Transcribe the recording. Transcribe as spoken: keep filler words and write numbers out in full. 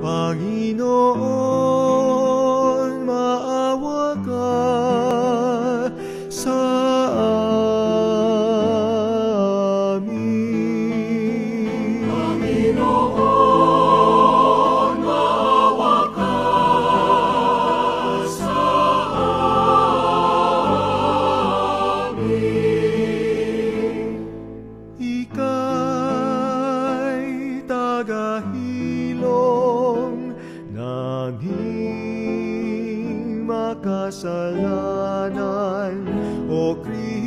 Panginoon, maawa ka sa amin. Panginoon, maawa ka sa amin. Ika'y tagahilong naming makasalanan, O Kristo.